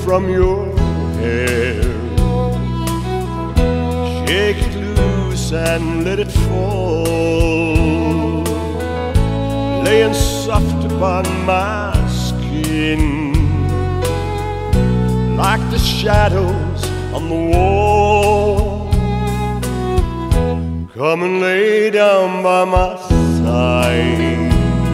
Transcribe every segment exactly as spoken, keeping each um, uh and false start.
from your hair. Shake it loose and let it fall, laying soft upon my skin, like the shadows on the wall. Come and lay down by my side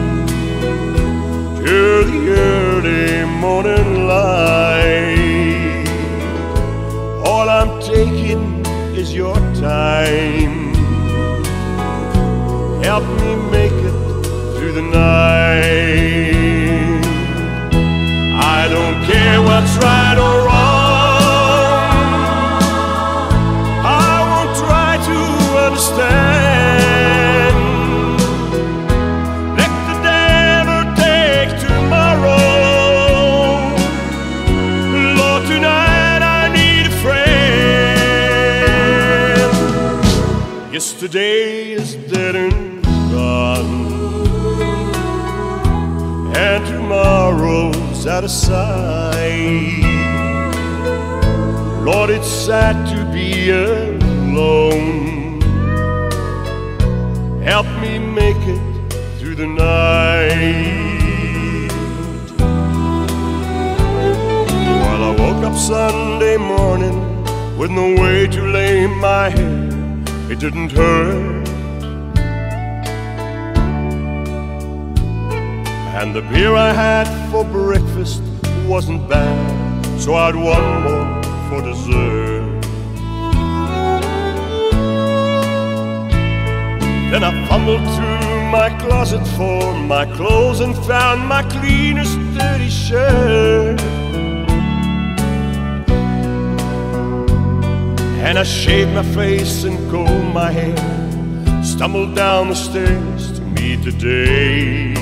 till the early morning light. All I'm taking is your time. Help me make it through the night. I don't care what's right or wrong. I won't try to understand. Let the devil take tomorrow. Lord, tonight I need a friend. Yesterday is dead and gone, and tomorrow's out of sight. Lord, it's sad to be alone. Help me make it through the night. While I woke up Sunday morning with no way to lay my head, it didn't hurt. And the beer I had for breakfast wasn't bad, so I had one more for dessert. Then I fumbled through my closet for my clothes and found my cleanest dirty shirt. And I shaved my face and combed my hair, stumbled down the stairs to meet the day.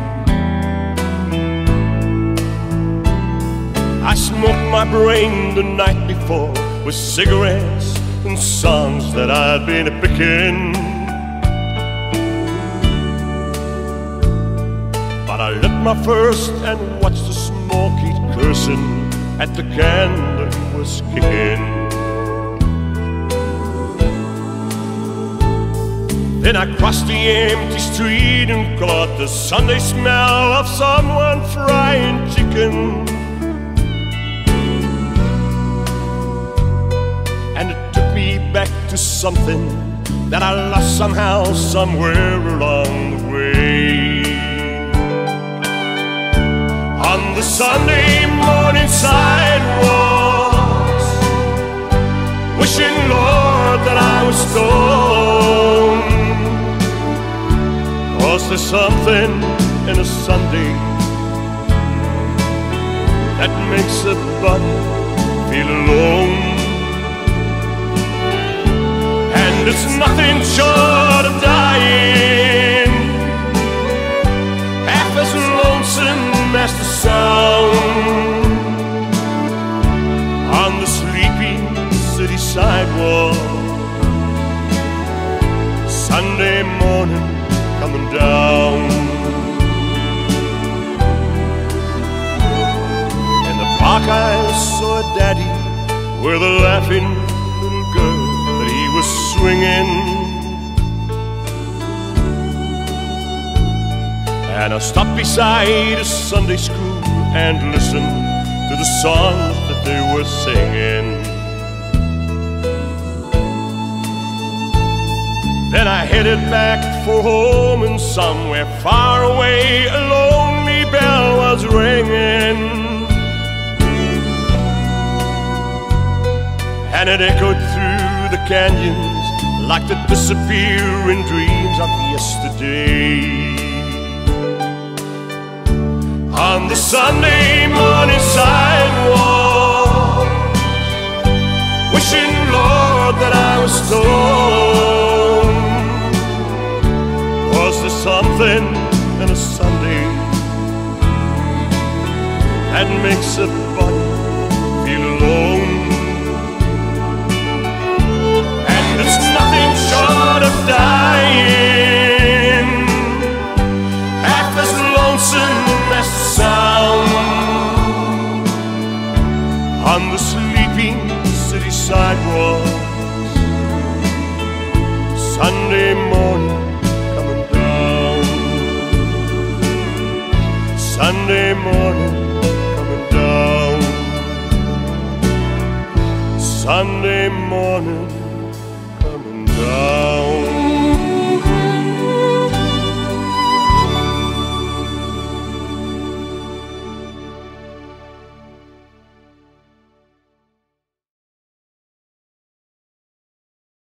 I smoked my brain the night before with cigarettes and songs that I'd been picking. But I lit my first and watched the smoke keep cursing at the candle he was kicking. Then I crossed the empty street and caught the Sunday smell of someone frying chicken. And it took me back to something that I lost somehow, somewhere along the way. On the Sunday morning sidewalks, wishing, Lord, that I was stoned. Was there something in a Sunday that makes a body feel alone? And it's nothing short of dying, half as lonesome as the sound on the sleepy city sidewalk. Sunday morning coming down. In the park I saw a daddy with a laughing little girl that he was swinging. And I stopped beside a Sunday school and listened to the songs that they were singing. Then I headed back for home, and somewhere far away a lonely bell was ringing. And it echoed through the canyons like the disappearing dreams of yesterday. On the Sunday morning sidewalk, wishing, Lord, that I was stoned. Was there something in a Sunday that makes a body feel alone? And it's nothing short of dying, half as lonesome as the sound on the sleeping city sidewalks. Sunday morning coming down. Sunday morning coming down. Sunday morning coming down.